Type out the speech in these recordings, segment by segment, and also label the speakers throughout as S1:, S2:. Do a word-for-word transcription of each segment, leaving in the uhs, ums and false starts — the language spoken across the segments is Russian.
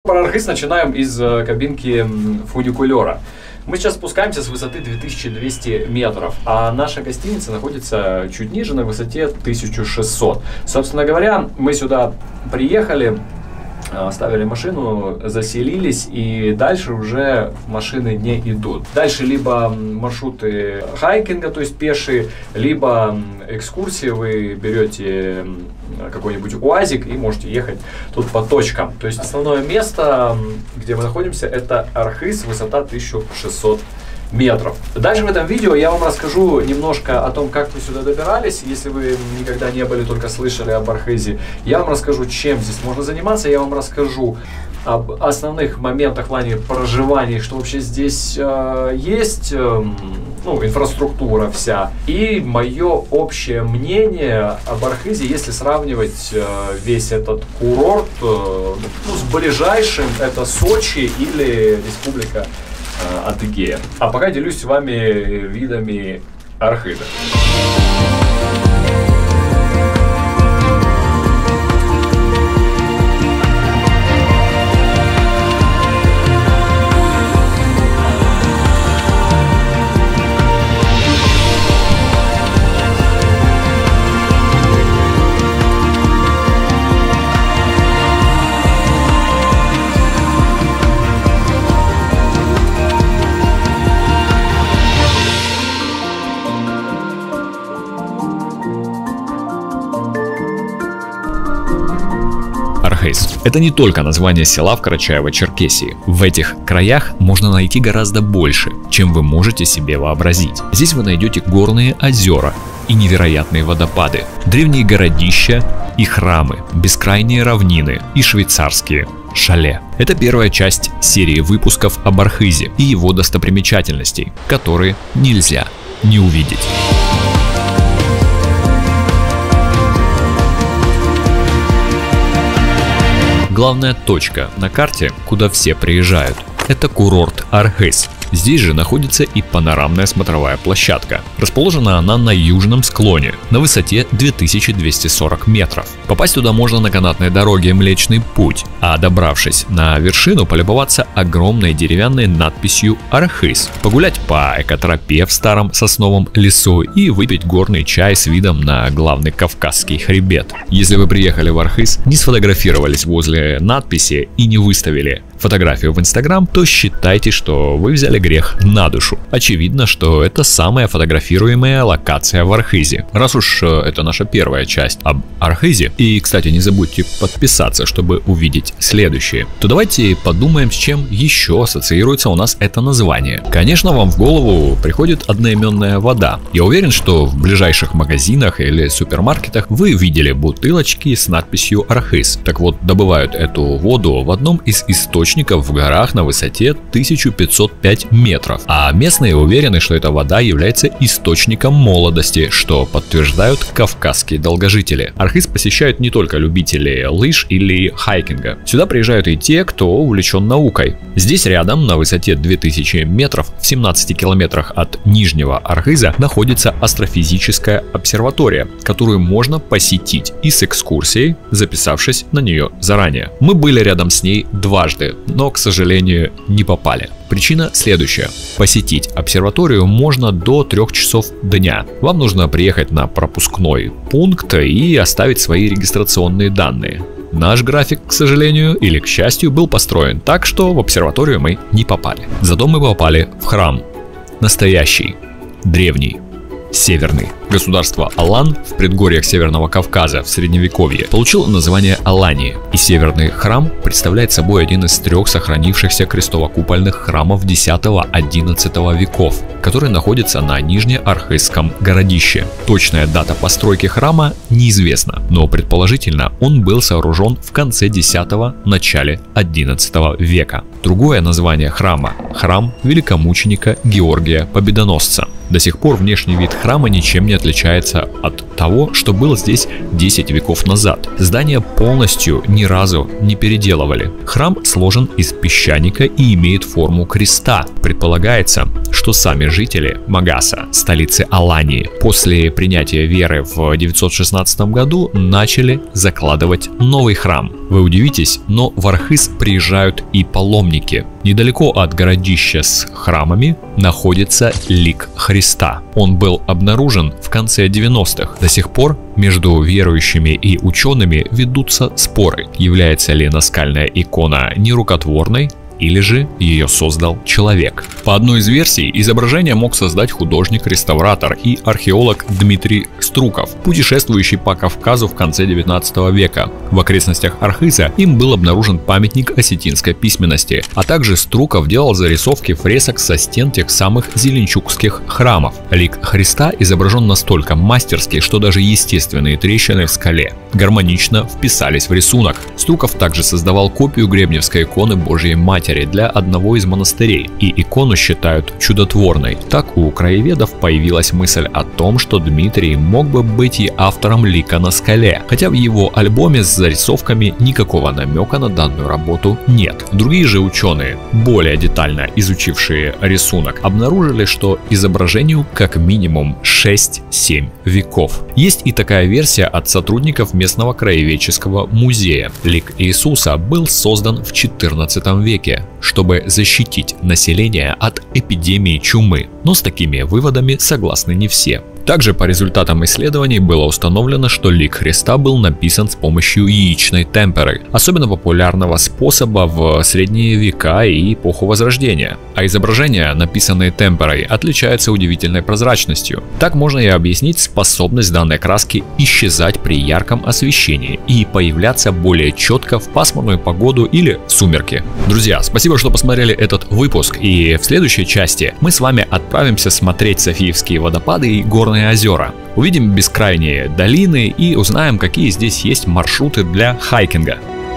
S1: Про Архыз начинаем из кабинки фуникулера. Мы сейчас спускаемся с высоты две тысячи двести метров, а наша гостиница находится чуть ниже, на высоте тысяча шестьсот. Собственно говоря, мы сюда приехали, оставили машину, заселились, и дальше уже машины не идут. Дальше либо маршруты хайкинга, то есть пешие, либо экскурсии. Вы берете какой-нибудь УАЗик и можете ехать тут по точкам. То есть основное место, где мы находимся, это Архыз, высота тысяча шестьсот метров. Дальше в этом видео я вам расскажу немножко о том, как мы сюда добирались. Если вы никогда не были, только слышали об Архызе, я вам расскажу, чем здесь можно заниматься. Я вам расскажу об основных моментах в плане проживания, что вообще здесь э, есть, э, ну, инфраструктура вся. И мое общее мнение об Архызе, если сравнивать э, весь этот курорт э, ну, с ближайшим, это Сочи или Республика Адыгея. А пока делюсь с вами видами Архыза.
S2: Архыз – это не только название села в Карачаево-Черкесии. В этих краях можно найти гораздо больше, чем вы можете себе вообразить. Здесь вы найдете горные озера и невероятные водопады, древние городища и храмы, бескрайние равнины и швейцарские шале. Это первая часть серии выпусков об Архызе и его достопримечательностей, которые нельзя не увидеть. Главная точка на карте, куда все приезжают, это курорт Архыз. Здесь же находится и панорамная смотровая площадка. Расположена она на южном склоне, на высоте две тысячи двести сорок метров. Попасть туда можно на канатной дороге Млечный Путь, а добравшись на вершину, полюбоваться огромной деревянной надписью «Архыз», погулять по экотропе в старом сосновом лесу и выпить горный чай с видом на главный Кавказский хребет. Если вы приехали в Архыз, не сфотографировались возле надписи и не выставили фотографию в Инстаграм, то считайте, что вы взяли грех на душу. Очевидно, что это самая фотографируемая локация в Архызе. Раз уж это наша первая часть об Архызе, и, кстати, не забудьте подписаться, чтобы увидеть следующие, то давайте подумаем, с чем еще ассоциируется у нас это название. Конечно, вам в голову приходит одноименная вода. Я уверен, что в ближайших магазинах или супермаркетах вы видели бутылочки с надписью «Архыз». Так вот, добывают эту воду в одном из источников в горах на высоте тысяча пятьсот пять метров, а местные уверены, что эта вода является источником молодости, что подтверждают кавказские долгожители. Архыз посещают не только любители лыж или хайкинга. Сюда приезжают и те, кто увлечен наукой. Здесь рядом, на высоте две тысячи метров, в семнадцати километрах от Нижнего Архыза, находится астрофизическая обсерватория, которую можно посетить и с экскурсией, записавшись на нее заранее. Мы были рядом с ней дважды, но, к сожалению, не попали. Причина следующая. Посетить обсерваторию можно до трёх часов дня. Вам нужно приехать на пропускной пункт и оставить свои регистрационные данные. Наш график, к сожалению или к счастью, был построен так, что в обсерваторию мы не попали. Зато мы попали в храм. Настоящий, древний, северный. Государство Алан в предгорьях Северного Кавказа в Средневековье получило название Алании, и северный храм представляет собой один из трех сохранившихся крестово-купольных храмов десятого-одиннадцатого веков, который находится на Нижнеархызском городище. Точная дата постройки храма неизвестна, но предположительно он был сооружен в конце десятого – начале одиннадцатого века. Другое название храма – храм великомученика Георгия Победоносца. До сих пор внешний вид храма ничем не отличается от того, что было здесь десять веков назад. Здание полностью ни разу не переделывали. Храм сложен из песчаника и имеет форму креста. Предполагается, что сами жители Магаса, столицы Алании, после принятия веры в девятьсот шестнадцатом году начали закладывать новый храм. Вы удивитесь, но в Архыз приезжают и паломники. Недалеко от городища с храмами находится лик Христа. Он был обнаружен в конце девяностых. До сих пор между верующими и учеными ведутся споры, является ли наскальная икона нерукотворной, или же ее создал человек. По одной из версий, изображение мог создать художник-реставратор и археолог Дмитрий Струков, путешествующий по Кавказу в конце девятнадцатого века. В окрестностях Архыза им был обнаружен памятник осетинской письменности, а также Струков делал зарисовки фресок со стен тех самых зеленчукских храмов. Лик Христа изображен настолько мастерски, что даже естественные трещины в скале гармонично вписались в рисунок. Струков также создавал копию гребневской иконы Божьей Матери для одного из монастырей, и икону считают чудотворной. Так у краеведов появилась мысль о том, что Дмитрий мог бы быть и автором лика на скале, хотя в его альбоме с зарисовками никакого намека на данную работу нет. Другие же ученые, более детально изучившие рисунок, обнаружили, что изображению как минимум шесть-семь веков. Есть и такая версия от сотрудников местного краеведческого музея. Лик Иисуса был создан в четырнадцатом веке, чтобы защитить население от эпидемии чумы. Но с такими выводами согласны не все. Также по результатам исследований было установлено, что лик Христа был написан с помощью яичной темперы, особенно популярного способа в средние века и эпоху Возрождения. А изображения, написанные темперой, отличаются удивительной прозрачностью. Так можно и объяснить способность данной краски исчезать при ярком освещении и появляться более четко в пасмурную погоду или в сумерки. Друзья, спасибо, что посмотрели этот выпуск, и в следующей части мы с вами отправимся смотреть Софиевские водопады и горные озера. Увидим бескрайние долины и узнаем, какие здесь есть маршруты для хайкинга.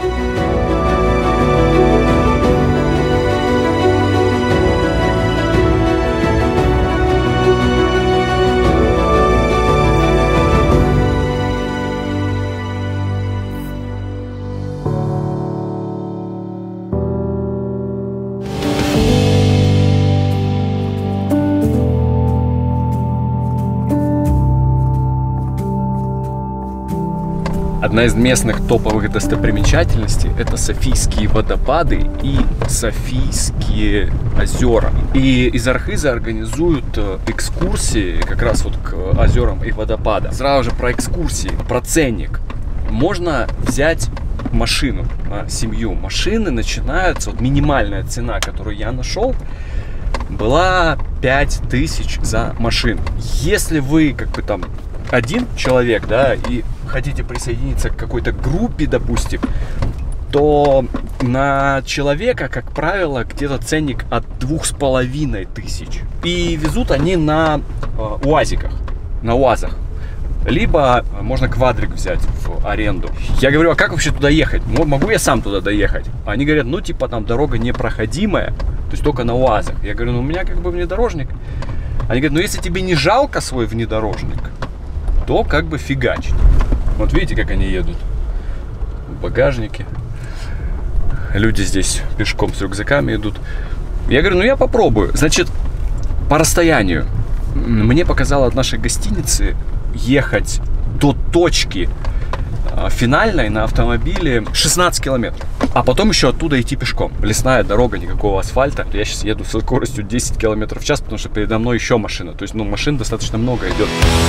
S1: Одна из местных топовых достопримечательностей – это Софийские водопады и Софийские озера. И из Архыза организуют экскурсии как раз вот к озерам и водопадам. Сразу же про экскурсии, про ценник. Можно взять машину, семью. Машины начинаются, вот минимальная цена, которую я нашел, была пять тысяч за машину. Если вы как бы там один человек, да, и хотите присоединиться к какой-то группе, допустим, то на человека, как правило, где-то ценник от двух с половиной тысяч. И везут они на э, уазиках, на уазах. Либо можно квадрик взять в аренду. Я говорю, а как вообще туда ехать? Могу я сам туда доехать? Они говорят, ну типа там дорога непроходимая, то есть только на уазах. Я говорю, ну у меня как бы внедорожник. Они говорят, ну если тебе не жалко свой внедорожник, то как бы фигачить. Вот видите, как они едут в багажнике. Люди здесь пешком с рюкзаками идут. Я говорю, ну я попробую. Значит, по расстоянию мне показало от нашей гостиницы ехать до точки финальной на автомобиле шестнадцать километров. А потом еще оттуда идти пешком. Лесная дорога, никакого асфальта. Я сейчас еду со скоростью десять километров в час, потому что передо мной еще машина. То есть, ну, машин достаточно много идет.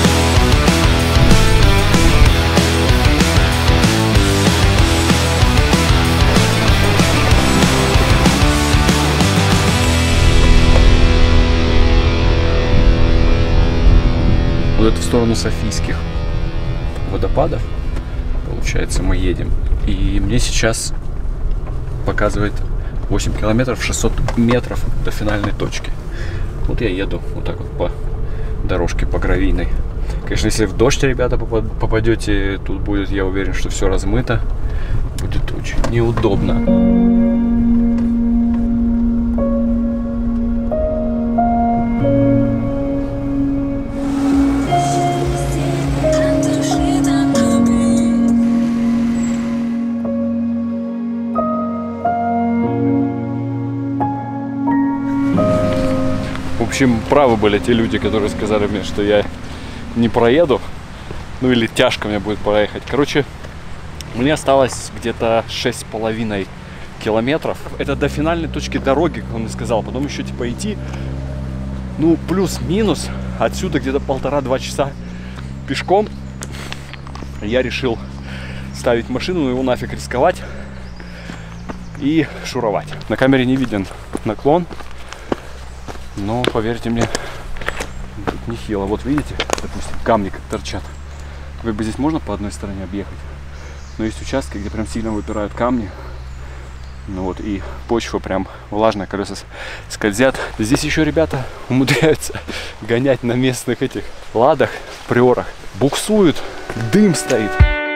S1: Вот это в сторону Софийских водопадов. Получается, мы едем. И мне сейчас показывает восемь километров, шестьсот метров до финальной точки. Вот я еду вот так вот по дорожке, по гравийной. Конечно, если в дождь, ребята, попадете, тут будет, я уверен, что все размыто. Будет очень неудобно.
S3: общем, правы были те люди, которые сказали мне, что я не проеду. Ну или тяжко мне будет проехать. Короче, мне осталось где-то шесть с половиной километров. Это до финальной точки дороги, как он мне сказал. Потом еще типа идти, ну плюс-минус, отсюда где-то полтора-два часа пешком. Я решил ставить машину, его нафиг рисковать и шуровать. На камере не виден наклон, но поверьте мне, тут нехило. Вот видите, допустим, камни как торчат. Как бы здесь можно по одной стороне объехать, но есть участки, где прям сильно выпирают камни. Ну вот, и почва прям влажная, колеса скользят. Здесь еще ребята умудряются гонять на местных этих ладах, приорах. Буксуют, дым стоит.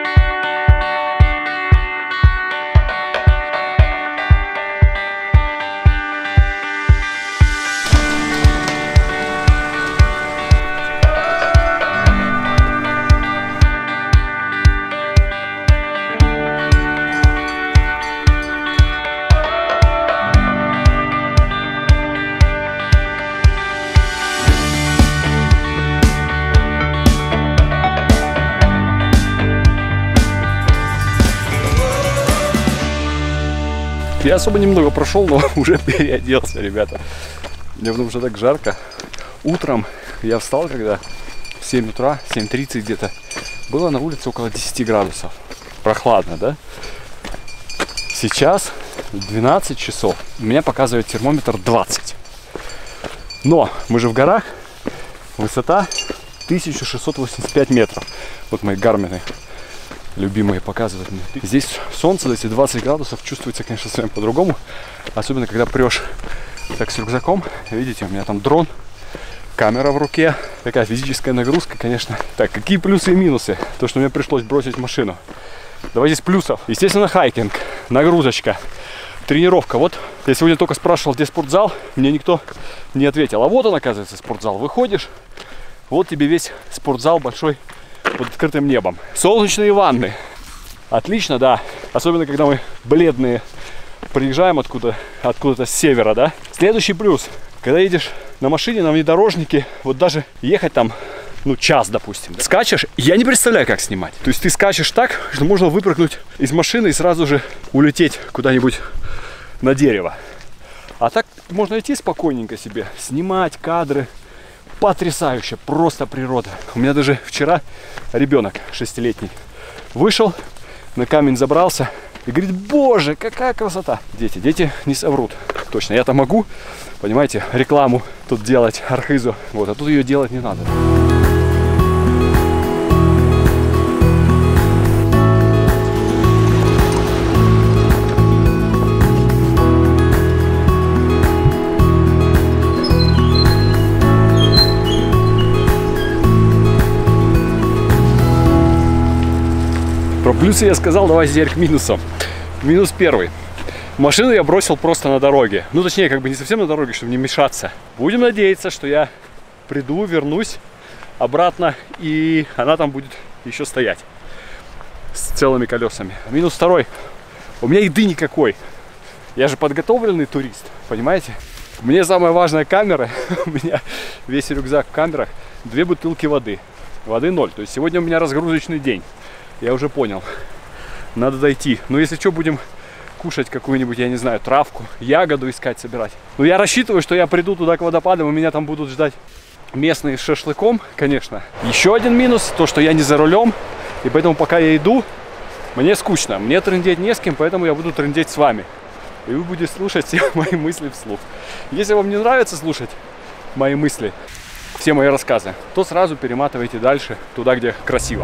S3: Я особо немного прошел, но уже переоделся, ребята. Мне потому что так жарко. Утром я встал, когда в семь утра, семь тридцать где-то, было на улице около десяти градусов. Прохладно, да? Сейчас двенадцать часов. У меня показывает термометр двадцать. Но мы же в горах. Высота тысяча шестьсот восемьдесят пять метров. Вот мои гармины любимые показывают мне. Здесь солнце, эти двадцать градусов чувствуется, конечно, совсем по-другому. Особенно, когда прешь так с рюкзаком. Видите, у меня там дрон, камера в руке. Такая физическая нагрузка, конечно. Так, какие плюсы и минусы? То, что мне пришлось бросить машину. Давайте с плюсов. Естественно, хайкинг, нагрузочка, тренировка. Вот, я сегодня только спрашивал, где спортзал. Мне никто не ответил. А вот он, оказывается, спортзал. Выходишь, вот тебе весь спортзал большой, под открытым небом. Солнечные ванны. Отлично, да. Особенно, когда мы бледные приезжаем откуда, откуда-то с севера, да. Следующий плюс. Когда едешь на машине, на внедорожнике, вот даже ехать там, ну, час, допустим. Скачешь, я не представляю, как снимать. То есть ты скачешь так, что можно выпрыгнуть из машины и сразу же улететь куда-нибудь на дерево. А так можно идти спокойненько себе, снимать кадры. Потрясающе, просто природа. У меня даже вчера ребенок шестилетний вышел, на камень забрался и говорит: боже, какая красота. Дети, дети не соврут. Точно, я-то могу, понимаете, рекламу тут делать Архизу. Вот, а тут ее делать не надо. Про плюсы я сказал, давайте теперь к минусам. Минус первый. Машину я бросил просто на дороге. Ну, точнее, как бы не совсем на дороге, чтобы не мешаться. Будем надеяться, что я приду, вернусь обратно, и она там будет еще стоять с целыми колесами. Минус второй. У меня еды никакой. Я же подготовленный турист, понимаете? Мне самая важная камера. У меня весь рюкзак в камерах. Две бутылки воды. Воды ноль. То есть сегодня у меня разгрузочный день. Я уже понял. Надо дойти. Но если что, будем кушать какую-нибудь, я не знаю, травку, ягоду искать, собирать. Но я рассчитываю, что я приду туда к водопадам, и меня там будут ждать местные с шашлыком, конечно. Еще один минус, то, что я не за рулем. И поэтому, пока я иду, мне скучно. Мне трындеть не с кем, поэтому я буду трындеть с вами. И вы будете слушать все мои мысли вслух. Если вам не нравится слушать мои мысли, все мои рассказы, то сразу перематывайте дальше, туда, где красиво.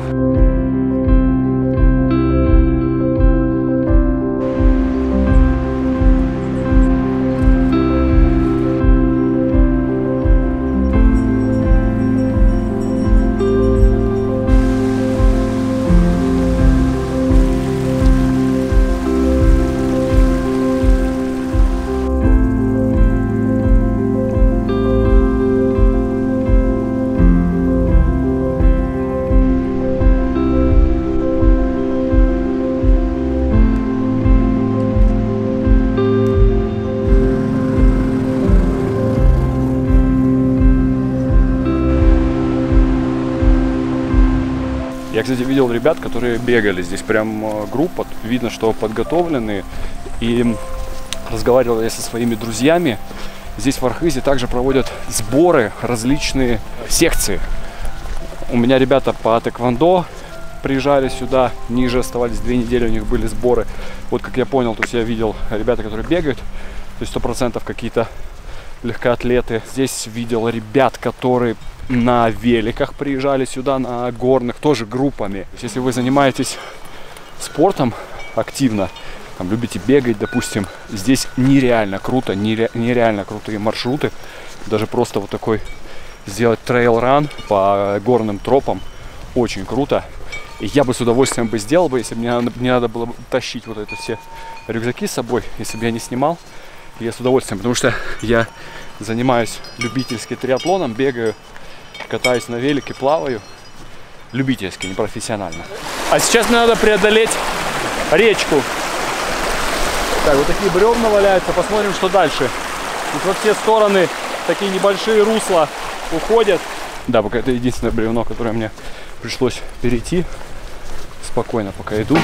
S3: кстати, видел ребят, которые бегали. Здесь прям группа, видно, что подготовленные. И разговаривал я со своими друзьями. Здесь в Архизе также проводят сборы, различные секции. У меня ребята по тэквондо приезжали сюда, ниже оставались две недели, у них были сборы. Вот как я понял, то есть я видел ребята, которые бегают, то есть сто процентов какие-то легкоатлеты. Здесь видел ребят, которые на великах приезжали сюда, на горных, тоже группами. То есть если вы занимаетесь спортом активно, там, любите бегать, допустим, здесь нереально круто, нере, нереально крутые маршруты. Даже просто вот такой сделать трейл-ран по горным тропам очень круто. И я бы с удовольствием бы сделал бы, если бы мне, мне надо было тащить вот это все рюкзаки с собой, если бы я не снимал. Я с удовольствием, потому что я занимаюсь любительским триатлоном, бегаю, катаюсь на велике, плаваю. Любительски, не профессионально. А сейчас мне надо преодолеть речку. Так, вот такие бревна валяются. Посмотрим, что дальше. Тут во все стороны такие небольшие русла уходят. Да, пока это единственное бревно, которое мне пришлось перейти. Спокойно пока иду.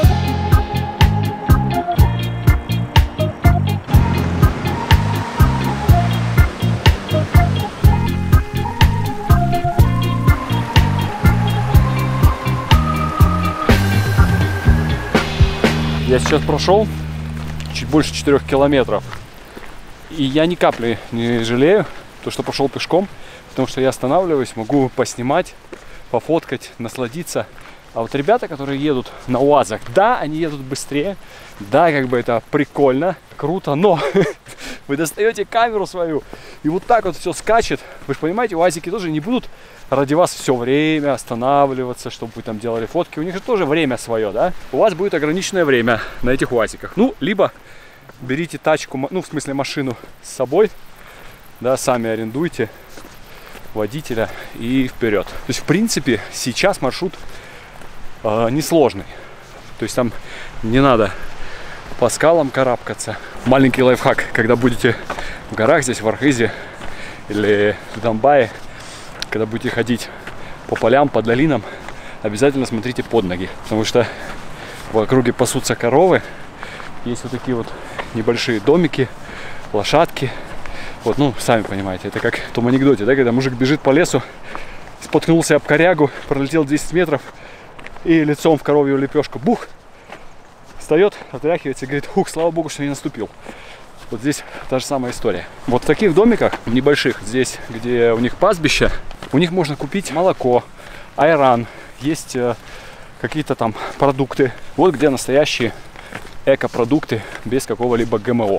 S3: Я сейчас прошел чуть больше четырёх километров. И я ни капли не жалею, то, что пошел пешком, потому что я останавливаюсь, могу поснимать, пофоткать, насладиться. А вот ребята, которые едут на УАЗах, да, они едут быстрее, да, как бы это прикольно, круто, но вы достаете камеру свою, и вот так вот все скачет. Вы же понимаете, УАЗики тоже не будут ради вас все время останавливаться, чтобы вы там делали фотки. У них же тоже время свое, да? У вас будет ограниченное время на этих УАЗиках. Ну, либо берите тачку, ну, в смысле машину с собой, да, сами арендуйте водителя и вперед. То есть, в принципе, сейчас маршрут э, несложный. То есть, там не надо по скалам карабкаться. Маленький лайфхак, когда будете в горах здесь, в Архизе или в Домбае, когда будете ходить по полям, по долинам, обязательно смотрите под ноги. Потому что в округе пасутся коровы. Есть вот такие вот небольшие домики, лошадки. Вот, ну, сами понимаете, это как в том анекдоте, да, когда мужик бежит по лесу, споткнулся об корягу, пролетел десять метров и лицом в коровью лепешку, бух, встает, отряхивается и говорит: хух, слава богу, что не наступил. Вот здесь та же самая история. Вот в таких домиках небольших, здесь, где у них пастбище, у них можно купить молоко, айран, есть э, какие-то там продукты. Вот где настоящие экопродукты без какого-либо ГМО.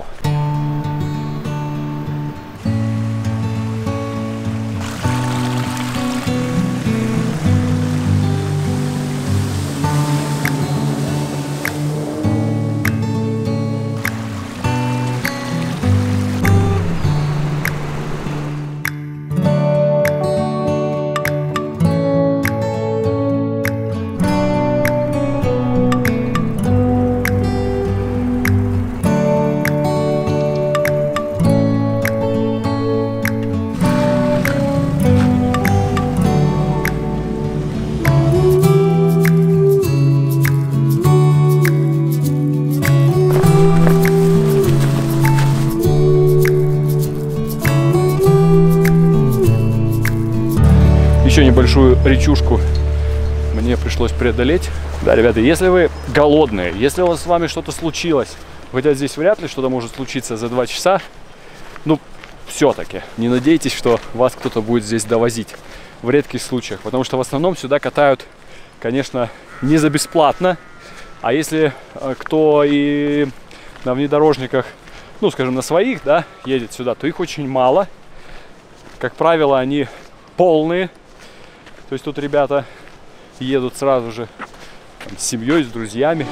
S3: Еще небольшую речушку мне пришлось преодолеть. Да, ребята, если вы голодные, если у вас с вами что-то случилось, хотя здесь вряд ли что-то может случиться за два часа, ну, все-таки не надейтесь, что вас кто-то будет здесь довозить в редких случаях, потому что в основном сюда катают, конечно, не за бесплатно, а если кто и на внедорожниках, ну, скажем, на своих, да, едет сюда, то их очень мало. Как правило, они полные. То есть тут ребята едут сразу же там, с семьей, с друзьями.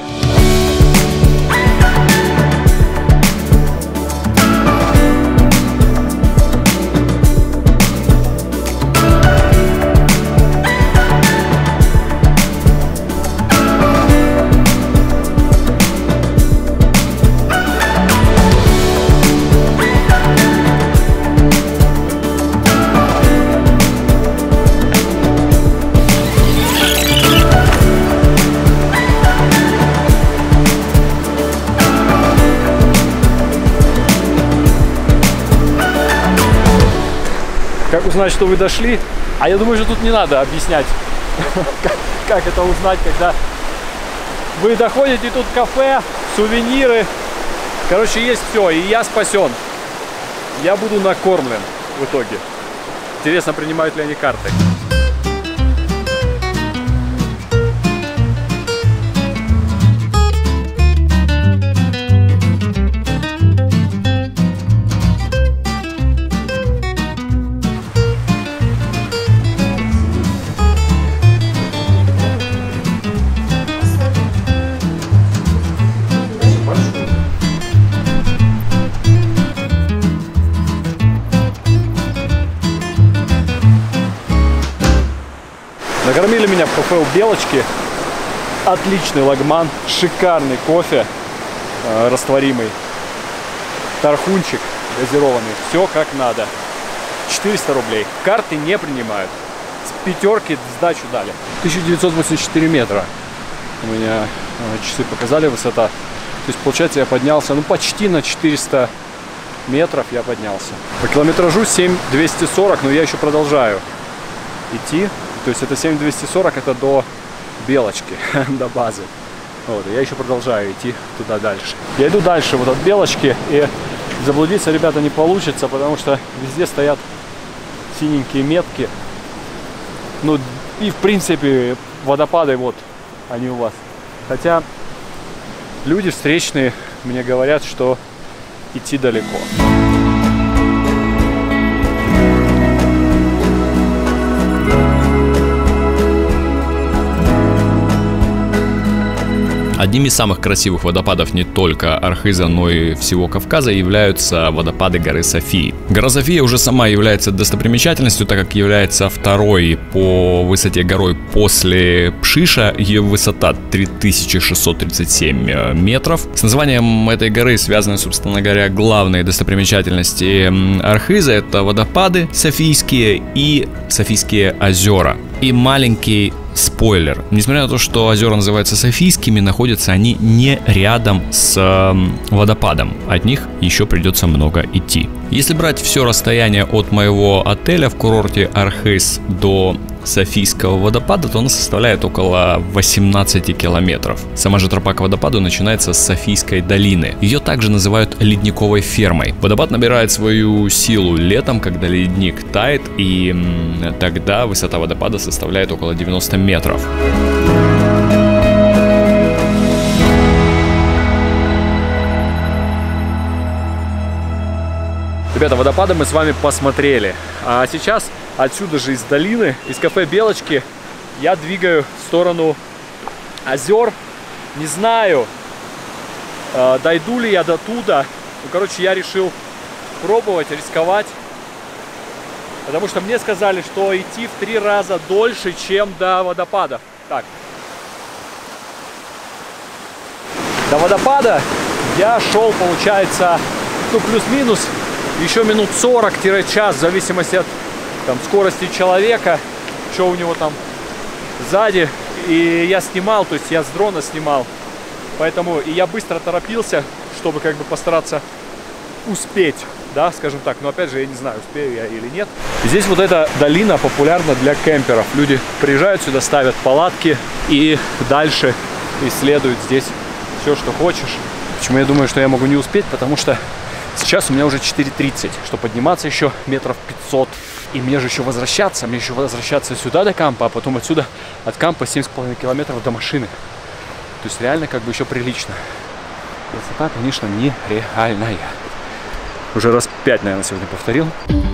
S3: как узнать, что вы дошли? А я думаю, что тут не надо объяснять, как это узнать, когда вы доходите, тут кафе, сувениры. Короче, есть все, и я спасен. Я буду накормлен в итоге. Интересно, принимают ли они карты. Накормили меня в кафе у Белочки. Отличный лагман, шикарный кофе э, растворимый, тархунчик газированный, все как надо. четыреста рублей. Карты не принимают. С пятерки сдачу дали. тысяча девятьсот восемьдесят четыре метра у меня э, часы показали высота. То есть получается я поднялся, ну почти на четыреста метров я поднялся. По километражу семь тысяч двести сорок, но я еще продолжаю идти. То есть это семь тысяч двести сорок, это до Белочки, до базы. Вот, и я еще продолжаю идти туда дальше. Я иду дальше вот от Белочки, и заблудиться, ребята, не получится, потому что везде стоят синенькие метки. Ну и в принципе водопады вот они у вас. Хотя люди встречные мне говорят, что идти далеко.
S2: Одним из самых красивых водопадов не только Архиза, но и всего Кавказа являются водопады горы Софии. Гора София уже сама является достопримечательностью, так как является второй по высоте горой после Пшиша. Ее высота три тысячи шестьсот тридцать семь метров. С названием этой горы связаны, собственно говоря, главные достопримечательности Архиза. Это водопады Софийские и Софийские озера. И маленький спойлер. Несмотря на то, что озера называются Софийскими, находятся они не рядом с э, водопадом. От них еще придется много идти. Если брать все расстояние от моего отеля в курорте Архиз до Софийского водопада, то оно составляет около восемнадцати километров. Сама же тропа к водопаду начинается с Софийской долины. Ее также называют ледниковой фермой. Водопад набирает свою силу летом, когда ледник тает, и м, тогда высота водопада составляет около девяноста метров.
S3: Ребята, водопады мы с вами посмотрели. А сейчас отсюда же из долины, из кафе Белочки, я двигаю в сторону озер. Не знаю, э, дойду ли я до туда. Ну, короче, я решил пробовать, рисковать. Потому что мне сказали, что идти в три раза дольше, чем до водопада. Так. До водопада я шел, получается, ну, плюс-минус еще минут сорок-час, в зависимости от там, скорости человека, что у него там сзади. И я снимал, то есть я с дрона снимал. Поэтому и я быстро торопился, чтобы как бы постараться успеть, да, скажем так. Но опять же, я не знаю, успею я или нет. Здесь вот эта долина популярна для кемперов. Люди приезжают сюда, ставят палатки и дальше исследуют здесь все, что хочешь. Почему я думаю, что я могу не успеть? Потому что сейчас у меня уже четыре тридцать, что подниматься еще метров пятьсот. И мне же еще возвращаться, мне еще возвращаться сюда до кампа, а потом отсюда от кампа семь с половиной километров до машины. То есть реально как бы еще прилично. Высота, конечно, нереальная. Уже раз пять, наверное, сегодня повторил.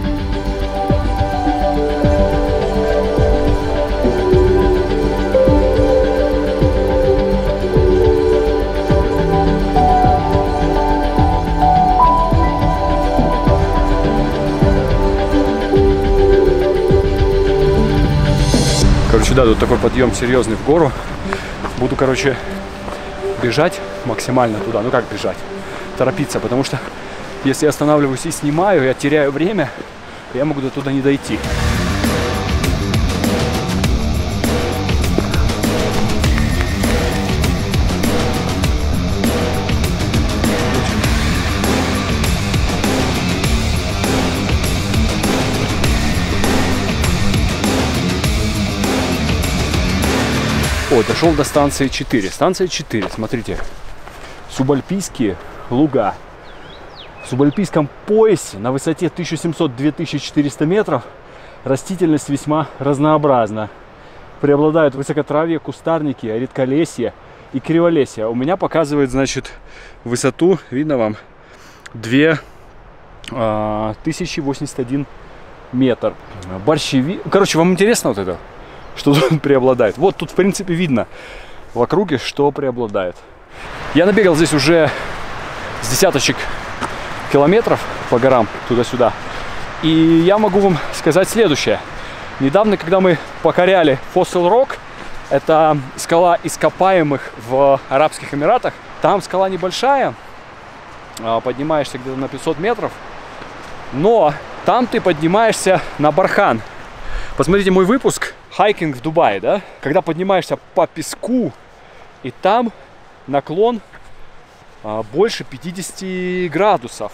S3: Короче, да, тут такой подъем серьезный в гору. Буду, короче, бежать максимально туда. Ну как бежать? Торопиться, потому что если я останавливаюсь и снимаю, я теряю время, я могу до туда не дойти. О, дошел до станции четыре. Станция четыре, смотрите. Субальпийские луга. В субальпийском поясе на высоте тысяча семьсот — две тысячи четыреста метров растительность весьма разнообразна. Преобладают высокотравье, кустарники, редколесье и криволесье. У меня показывает, значит, высоту, видно вам, две тысячи восемьдесят один метр. Борщеви... Короче, вам интересно вот это? Что тут преобладает? Вот тут, в принципе, видно в округе, что преобладает. Я набегал здесь уже с десяточек километров по горам туда-сюда. И я могу вам сказать следующее. Недавно, когда мы покоряли Fossil Rock, это скала ископаемых в Арабских Эмиратах, там скала небольшая, поднимаешься где-то на пятьсот метров, но там ты поднимаешься на бархан. Посмотрите мой выпуск «Хайкинг в Дубае», да? Когда поднимаешься по песку, и там наклон больше пятидесяти градусов.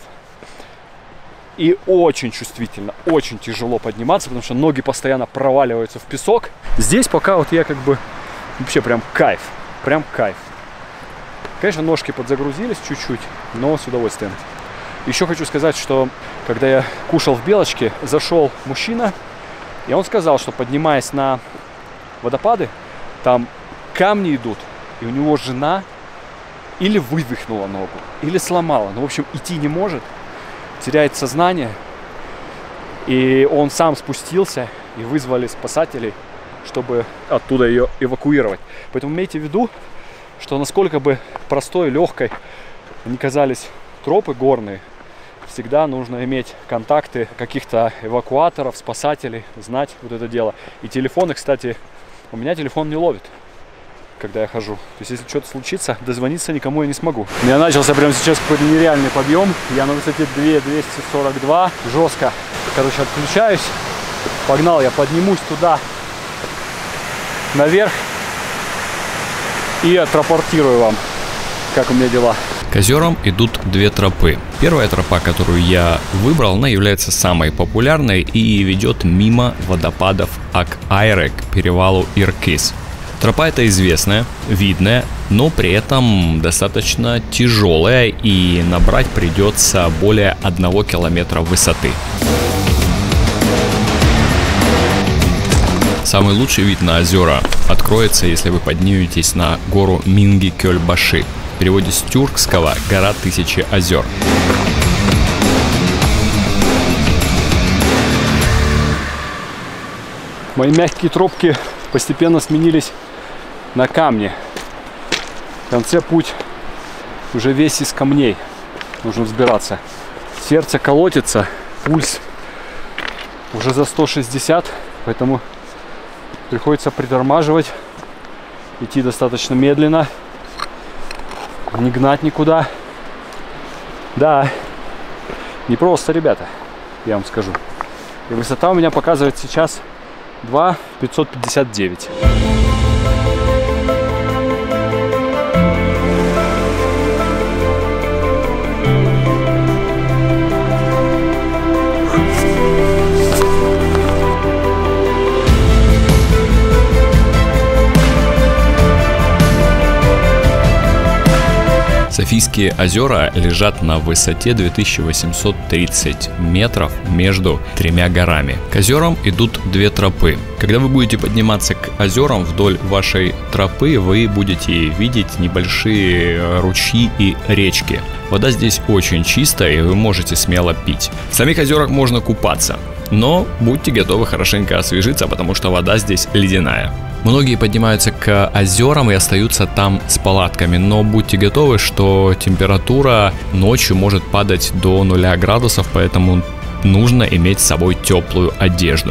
S3: И очень чувствительно, очень тяжело подниматься, потому что ноги постоянно проваливаются в песок. Здесь пока вот я как бы вообще прям кайф, прям кайф. Конечно, ножки подзагрузились чуть-чуть, но с удовольствием. Еще хочу сказать, что когда я кушал в Белочке, зашел мужчина, и он сказал, что поднимаясь на водопады, там камни идут, и у него жена или вывихнула ногу, или сломала. Ну, в общем, идти не может. Теряет сознание, и он сам спустился, и вызвали спасателей, чтобы оттуда ее эвакуировать. Поэтому имейте в виду, что насколько бы простой, легкой ни казались тропы горные, всегда нужно иметь контакты каких-то эвакуаторов, спасателей, знать вот это дело. И телефоны, кстати, у меня телефон не ловит, когда я хожу. То есть, если что-то случится, дозвониться никому я не смогу. У меня начался прямо сейчас какой-то нереальный подъем. Я на высоте две тысячи двести сорок два. Жестко. Короче, отключаюсь. Погнал, я поднимусь туда, наверх. И отрапортирую вам, как у меня дела.
S2: К озерам идут две тропы. Первая тропа, которую я выбрал, она является самой популярной и ведет мимо водопадов Ак-Айрек к перевалу Иркис. Тропа эта известная, видная, но при этом достаточно тяжелая, и набрать придется более одного километра высоты. Самый лучший вид на озера откроется, если вы подниметесь на гору Минги-Кёльбаши. В переводе с тюркского «Гора тысячи озер».
S3: Мои мягкие тропки постепенно сменились на камни. В конце путь уже весь из камней. Нужно взбираться. Сердце колотится, пульс уже за сто шестьдесят, поэтому приходится притормаживать, идти достаточно медленно, не гнать никуда. Да, не просто, ребята, я вам скажу. И высота у меня показывает сейчас два тысячи пятьсот пятьдесят девять.
S2: Софийские озера лежат на высоте две тысячи восемьсот тридцать метров между тремя горами. К озерам идут две тропы. Когда вы будете подниматься к озерам, вдоль вашей тропы вы будете видеть небольшие ручьи и речки. Вода здесь очень чистая, и вы можете смело пить. В самих озерах можно купаться, но будьте готовы хорошенько освежиться, потому что вода здесь ледяная. Многие поднимаются к озерам и остаются там с палатками, но будьте готовы, что температура ночью может падать до нуля градусов, поэтому нужно иметь с собой теплую одежду.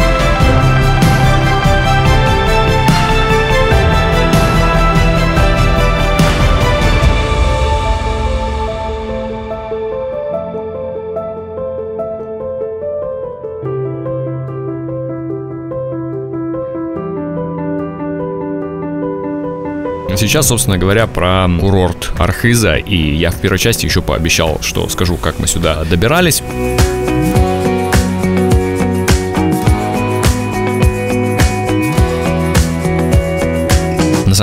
S2: Сейчас, собственно говоря, про курорт Архиза, и я в первой части еще пообещал, что скажу, как мы сюда добирались.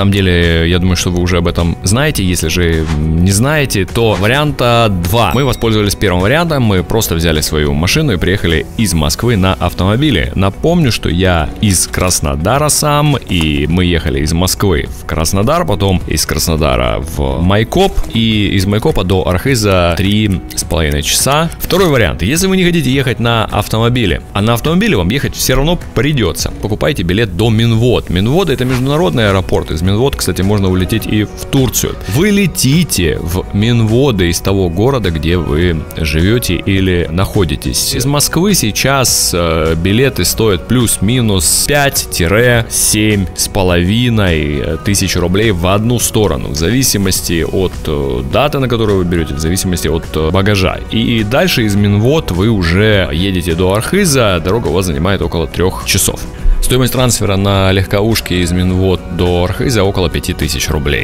S2: самом деле, я думаю, что вы уже об этом знаете. Если же не знаете, то варианта два. Мы воспользовались первым вариантом. Мы просто взяли свою машину и приехали из Москвы на автомобиле. Напомню, что я из Краснодара сам, и мы ехали из Москвы в Краснодар, потом из Краснодара в Майкоп, и из Майкопа до Архиза три с половиной часа. Второй вариант. Если вы не хотите ехать на автомобиле, а на автомобиле вам ехать все равно придется, покупайте билет до Минвод. Минвод — это международный аэропорт. Из Минвод, кстати, можно улететь и в Турцию. Вы летите в Минводы из того города, где вы живете или находитесь. Из Москвы сейчас э, билеты стоят плюс-минус пять-семь с половиной тысяч рублей в одну сторону, в зависимости от э, даты, на которую вы берете, в зависимости от э, багажа. И дальше из Минвод вы уже едете до Архиза, дорога у вас занимает около трех часов. Стоимость трансфера на легковушке из Минвод до Архиза около пяти тысяч рублей.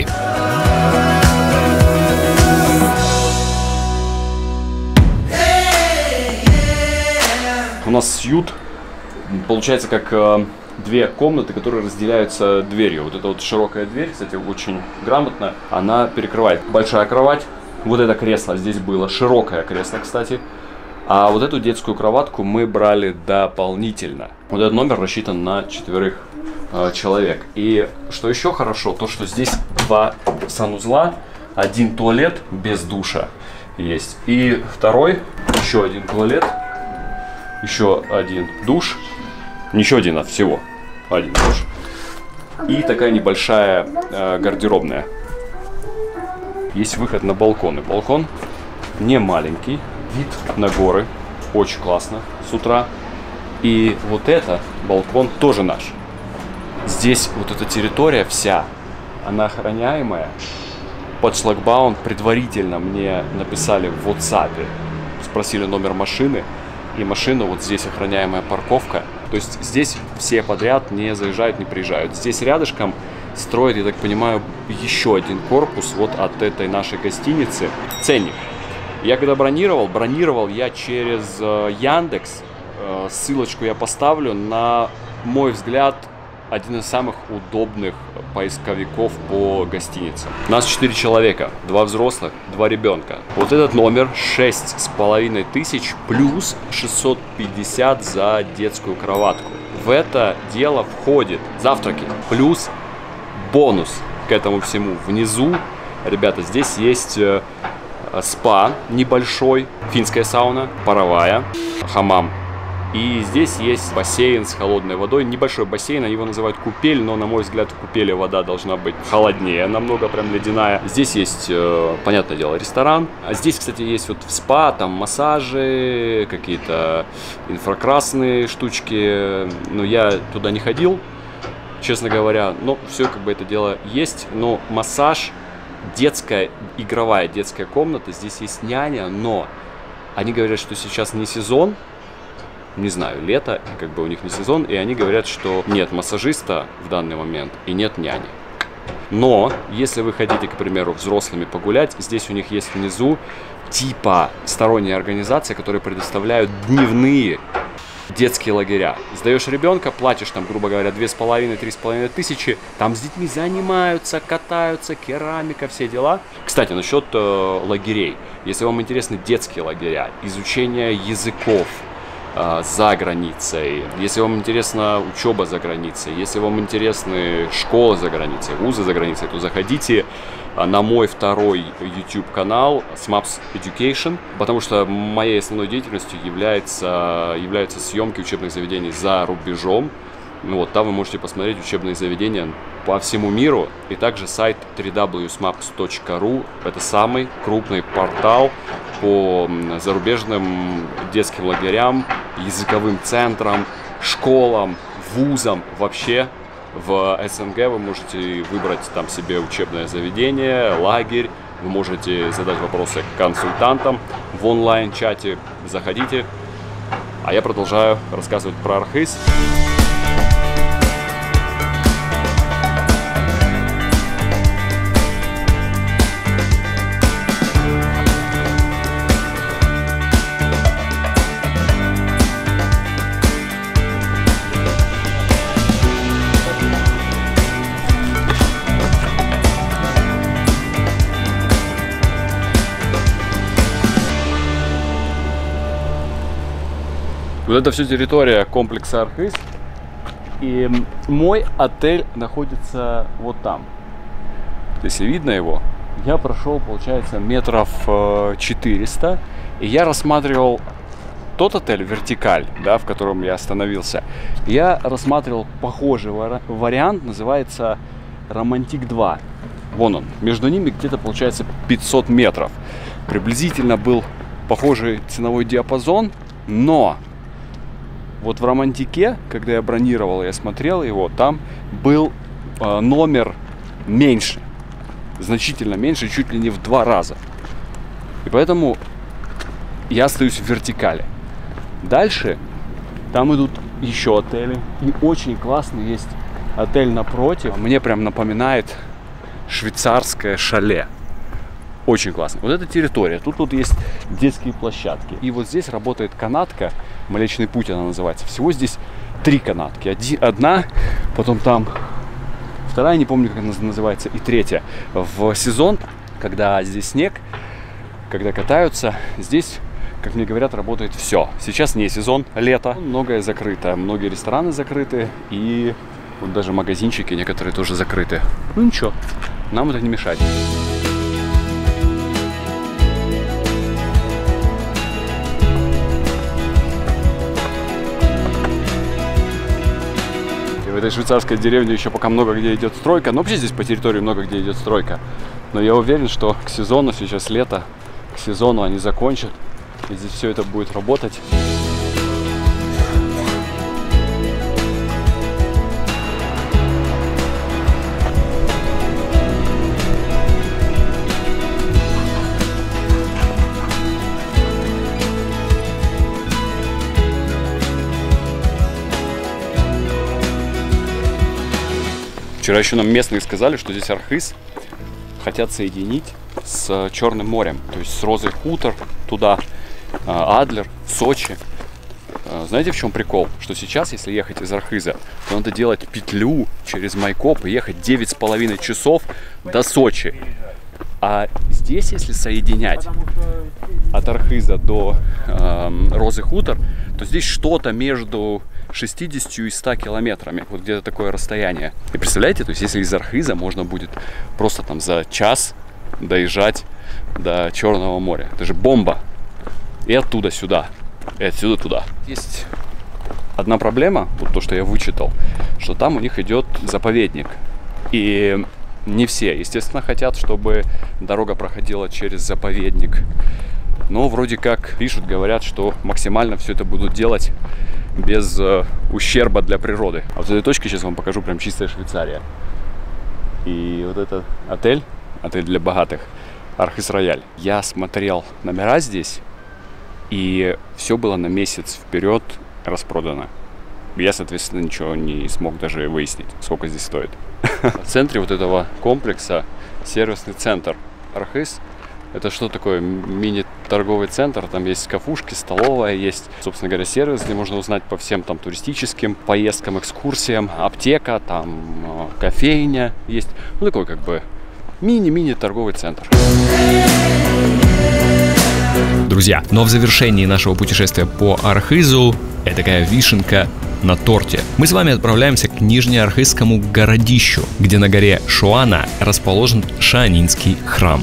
S3: У нас сьют получается как э, две комнаты, которые разделяются дверью. Вот эта вот широкая дверь, кстати, очень грамотно, она перекрывает. Большая кровать, вот это кресло здесь было, широкое кресло, кстати. А вот эту детскую кроватку мы брали дополнительно. Вот этот номер рассчитан на четверых э, человек. И что еще хорошо, то что здесь два санузла, один туалет без душа есть. И второй, еще один туалет, еще один душ. Не еще один, а всего один душ. И такая небольшая э, гардеробная. Есть выход на балкон. И балкон не маленький. Вид на горы, очень классно с утра. И вот это балкон тоже наш. Здесь вот эта территория вся, она охраняемая. Под шлагбаум предварительно мне написали в WhatsApp, спросили номер машины. И машина вот здесь охраняемая парковка. То есть здесь все подряд не заезжают, не приезжают. Здесь рядышком строят, я так понимаю, еще один корпус вот от этой нашей гостиницы. Ценник. Я когда бронировал, бронировал я через э, Яндекс, э, ссылочку я поставлю, на мой взгляд, один из самых удобных поисковиков по гостиницам. Нас четыре человека, два взрослых, два ребенка. Вот этот номер шесть с половиной тысяч плюс шестьсот пятьдесят за детскую кроватку. В это дело входит завтраки плюс бонус к этому всему. Внизу, ребята, здесь есть э, спа небольшой, финская сауна, паровая, хамам. И здесь есть бассейн с холодной водой, небольшой бассейн, они его называют купель, но, на мой взгляд, в купели вода должна быть холоднее, намного прям ледяная. Здесь есть, э, понятное дело, ресторан. А здесь, кстати, есть вот спа, там массажи, какие-то инфракрасные штучки. Но я туда не ходил, честно говоря. Но все как бы это дело есть. Но массаж, детская, игровая детская комната, здесь есть няня, но они говорят, что сейчас не сезон. Не знаю, лето, как бы у них не сезон, и они говорят, что нет массажиста в данный момент и нет няни. Но, если вы хотите, к примеру, взрослыми погулять, здесь у них есть внизу типа сторонние организации, которые предоставляют дневные детские лагеря. Сдаешь ребенка, платишь там, грубо говоря, две с половиной — три с половиной тысячи, там с детьми занимаются, катаются, керамика, все дела. Кстати, насчет э, лагерей. Если вам интересны детские лагеря, изучение языков за границей, если вам интересна учеба за границей, если вам интересны школы за границей, вузы за границей, то заходите на мой второй YouTube канал Smaps Education, потому что моей основной деятельностью является, являются съемки учебных заведений за рубежом. Вот, там вы можете посмотреть учебные заведения по всему миру, и также сайт дабл ю дабл ю дабл ю точка смапс точка ру. Это самый крупный портал по зарубежным детским лагерям, языковым центрам, школам, вузам. Вообще в СНГ вы можете выбрать там себе учебное заведение, лагерь. Вы можете задать вопросы консультантам в онлайн-чате. Заходите. А я продолжаю рассказывать про Архыз. Вот это все территория комплекса Архыз. И мой отель находится вот там. Если видно его, я прошел, получается, метров четыреста. И я рассматривал тот отель «Вертикаль», да, в котором я остановился. Я рассматривал похожий вариант, называется «Романтик два». Вон он. Между ними где-то, получается, пятьсот метров. Приблизительно был похожий ценовой диапазон, но вот в «Романтике», когда я бронировал, я смотрел его, там был э, номер меньше. Значительно меньше, чуть ли не в два раза. И поэтому я остаюсь в «Вертикале». Дальше там идут еще отели. И очень классный есть отель напротив. Мне прям напоминает швейцарское шале. Очень классно. Вот эта территория. Тут вот есть детские площадки. И вот здесь работает канатка. Млечный путь она называется. Всего здесь три канатки. Один, одна, потом там вторая, не помню, как она называется, и третья. В сезон, когда здесь снег, когда катаются, здесь, как мне говорят, работает все. Сейчас не сезон, лето. Многое закрыто. Многие рестораны закрыты. И вот даже магазинчики некоторые тоже закрыты. Ну ничего, нам это не мешает. В этой швейцарской деревне еще пока много где идет стройка. Но вообще здесь по территории много где идет стройка. Но я уверен, что к сезону, сейчас лето, к сезону они закончат. И здесь все это будет работать. Вчера еще нам местные сказали, что здесь Архыз хотят соединить с Черным морем, то есть с Розой Хутор туда, Адлер, Сочи. Знаете, в чем прикол? Что сейчас, если ехать из Архыза, то надо делать петлю через Майкоп и ехать девять с половиной часов до Сочи. А здесь, если соединять от Архыза до э, Розы Хутор, то здесь что-то между шестьюдесятью и ста километрами. Вот где-то такое расстояние. И представляете, то есть если из Архыза можно будет просто там за час доезжать до Черного моря. Это же бомба. И оттуда сюда. И отсюда туда. Есть одна проблема, вот то, что я вычитал, что там у них идет заповедник. И не все, естественно, хотят, чтобы дорога проходила через заповедник. Но вроде как пишут, говорят, что максимально все это будут делать без э, ущерба для природы. А вот с этой точки сейчас вам покажу прям чистая Швейцария. И вот этот отель, отель для богатых, Архыз Рояль. Я смотрел номера здесь, и все было на месяц вперед распродано. Я, соответственно, ничего не смог даже выяснить, сколько здесь стоит. В центре вот этого комплекса сервисный центр Архыз. Это что такое? Мини-торговый центр. Там есть кафушки, столовая, есть, собственно говоря, сервис, где можно узнать по всем там туристическим поездкам, экскурсиям, аптека, там кофейня есть. Ну, такой как бы мини-мини торговый центр.
S2: Друзья, но в завершении нашего путешествия по Архызу это такая вишенка на торте. Мы с вами отправляемся к Нижнеархызскому городищу, где на горе Шуана расположен Шаанинский храм.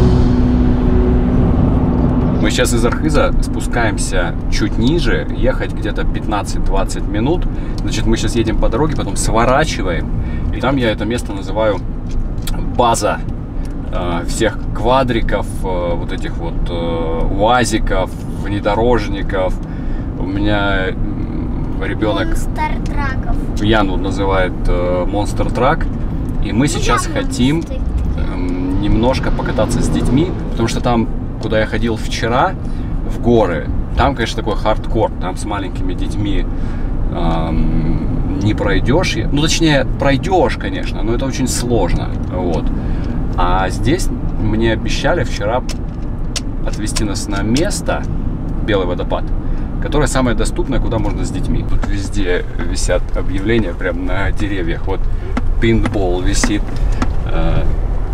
S3: Мы сейчас из Архыза спускаемся чуть ниже, ехать где-то пятнадцать-двадцать минут. Значит, мы сейчас едем по дороге, потом сворачиваем. И там я это место называю база э, всех квадриков, э, вот этих вот э, уазиков, внедорожников. У меня ребенок Яну называет э, Monster Truck. И мы сейчас хотим э, немножко покататься с детьми, потому что там, куда я ходил вчера, в горы, там, конечно, такой хардкор. Там с маленькими детьми эм, не пройдешь. Ну, точнее, пройдешь, конечно, но это очень сложно. Вот. А здесь мне обещали вчера отвезти нас на место, Белый водопад, которое самое доступное, куда можно с детьми. Тут везде висят объявления прям на деревьях. Вот пейнтбол висит, э,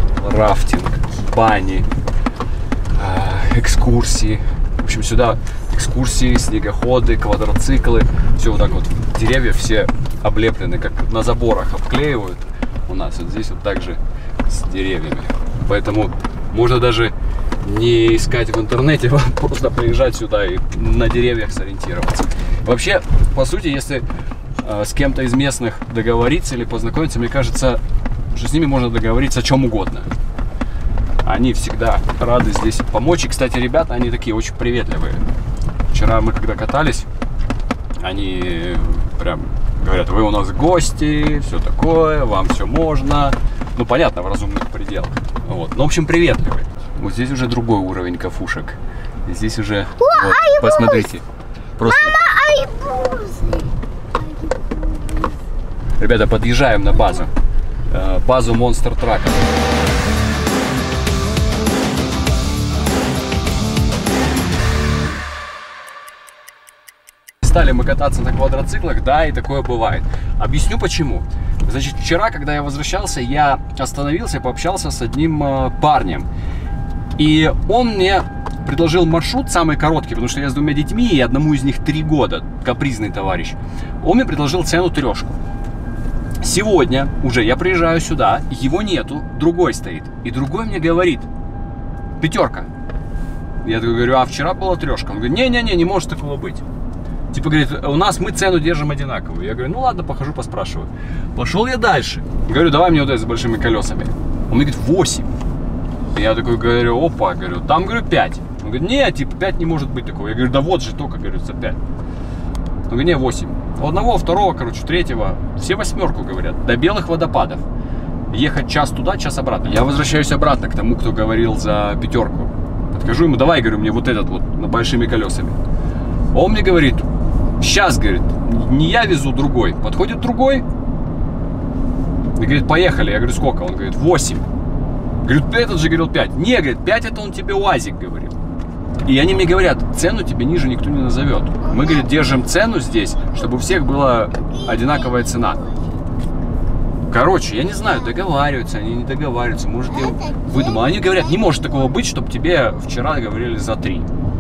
S3: рафтинг, бани, экскурсии. В общем, сюда экскурсии, снегоходы, квадроциклы. Все вот так вот. Деревья все облеплены, как на заборах обклеивают у нас. Вот здесь вот так же с деревьями. Поэтому можно даже не искать в интернете, просто приезжать сюда и на деревьях сориентироваться. Вообще, по сути, если э, с кем-то из местных договориться или познакомиться, мне кажется, что с ними можно договориться о чем угодно. Они всегда рады здесь помочь. И, кстати, ребята, они такие очень приветливые. Вчера мы когда катались, они прям говорят: вы у нас гости, все такое, вам все можно. Ну, понятно, в разумных пределах. Вот. Ну, в общем, приветливые. Вот здесь уже другой уровень кафушек. И здесь уже, О, вот, посмотрите. Просто... Мама, айбуз! Ребята, подъезжаем на базу. Базу Monster Truck. Стали мы кататься на квадроциклах, да, и такое бывает. Объясню почему. Значит, вчера, когда я возвращался, я остановился, пообщался с одним э, парнем. И он мне предложил маршрут самый короткий, потому что я с двумя детьми, и одному из них три года, капризный товарищ. Он мне предложил цену трешку. Сегодня уже я приезжаю сюда, его нету, другой стоит. И другой мне говорит: пятерка. Я такой говорю: а вчера была трешка? Он говорит: не-не-не, не может такого быть. Типа, говорит, у нас мы цену держим одинаковую. Я говорю: ну ладно, похожу, поспрашиваю. Пошел я дальше. Говорю: давай мне вот это с большими колесами. Он мне говорит: восемь. Я такой говорю: опа, говорю, там, говорю, пять. Он говорит: не, типа, пять не может быть такого. Я говорю: да вот же только, говорю, за пять. Он говорит: не, восемь. У одного, второго, короче, третьего, все восьмерку говорят. До Белых водопадов. Ехать час туда, час обратно. Я возвращаюсь обратно к тому, кто говорил за пятерку. Подхожу ему: давай, говорю, мне вот этот вот, на большими колесами. Он мне говорит: сейчас, говорит, не я везу, другой. Подходит другой и говорит: поехали. Я говорю: сколько? Он говорит: восемь. Говорю: ты этот же говорил пять. Не, говорит, пять это он тебе УАЗик говорил. И они мне говорят: цену тебе ниже никто не назовет. Мы, говорит, держим цену здесь, чтобы у всех была одинаковая цена. Короче, я не знаю, договариваются они, не договариваются. Может, я выдумал. Они говорят: не может такого быть, чтобы тебе вчера говорили за три.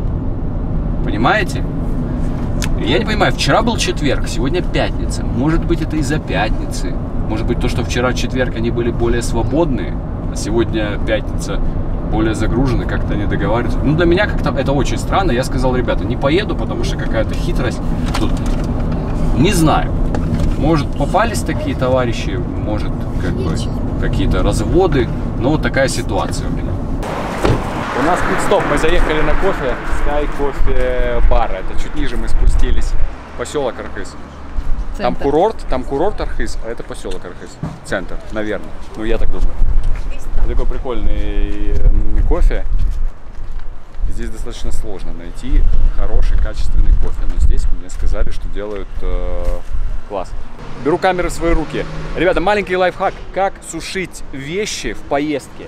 S3: Понимаете? Я не понимаю, вчера был четверг, сегодня пятница. Может быть, это из-за пятницы. Может быть, то, что вчера четверг они были более свободные, а сегодня пятница более загружены, как-то не договариваются. Ну, для меня как-то это очень странно. Я сказал: ребята, не поеду, потому что какая-то хитрость тут. Не знаю. Может, попались такие товарищи, может, как бы какие-то разводы. Но вот такая ситуация у меня. У нас пит-стоп, мы заехали на кофе, Sky Coffee Bar, это чуть ниже мы спустились, поселок Архыз. Центр. Там курорт, там курорт Архыз, а это поселок Архыз, центр, наверное, ну я так думаю. Такой прикольный кофе, здесь достаточно сложно найти хороший, качественный кофе, но здесь мне сказали, что делают э, класс. Беру камеры в свои руки. Ребята, маленький лайфхак, как сушить вещи в поездке.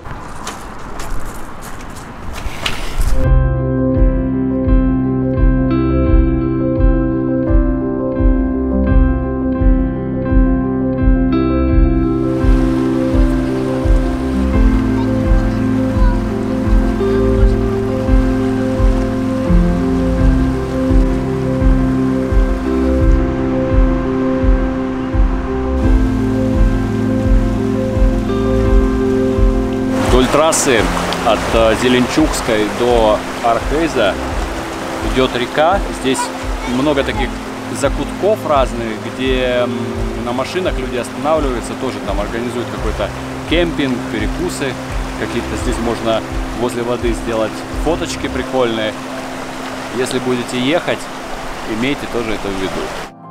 S3: Трассы от Зеленчукской до Архыза идет река. Здесь много таких закутков разных, где на машинах люди останавливаются, тоже там организуют какой-то кемпинг, перекусы какие-то. Здесь можно возле воды сделать фоточки прикольные. Если будете ехать, имейте тоже это в виду.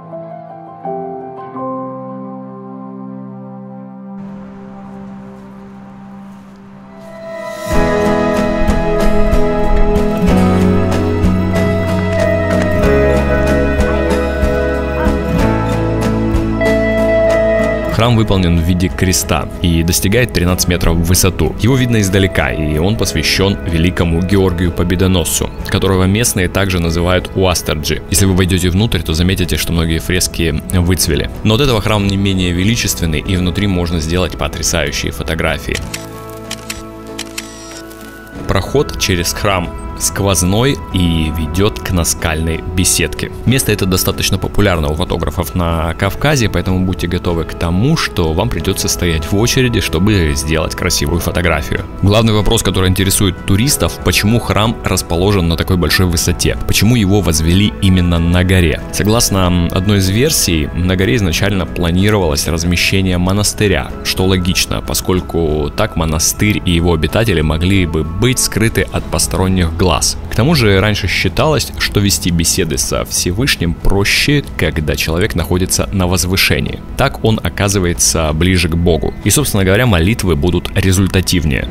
S2: Храм выполнен в виде креста и достигает тринадцать метров в высоту. Его видно издалека, и он посвящен великому Георгию Победоносцу, которого местные также называют Уастерджи. Если вы войдете внутрь, то заметите, что многие фрески выцвели. Но от этого храм не менее величественный, и внутри можно сделать потрясающие фотографии. Проход через храм сквозной и ведет к наскальной беседке. Место это достаточно популярно у фотографов на Кавказе, поэтому будьте готовы к тому, что вам придется стоять в очереди, чтобы сделать красивую фотографию. Главный вопрос, который интересует туристов: почему храм расположен на такой большой высоте? Почему его возвели именно на горе? Согласно одной из версий, на горе изначально планировалось размещение монастыря, что логично, поскольку так монастырь и его обитатели могли бы быть скрыты от посторонних глаз. К тому же раньше считалось, что вести беседы со Всевышним проще, когда человек находится на возвышении. Так он оказывается ближе к Богу. И, собственно говоря, молитвы будут результативнее.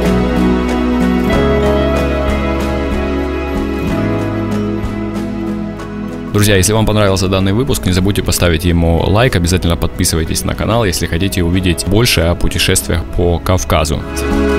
S2: Друзья, если вам понравился данный выпуск, не забудьте поставить ему лайк, обязательно подписывайтесь на канал, если хотите увидеть больше о путешествиях по Кавказу.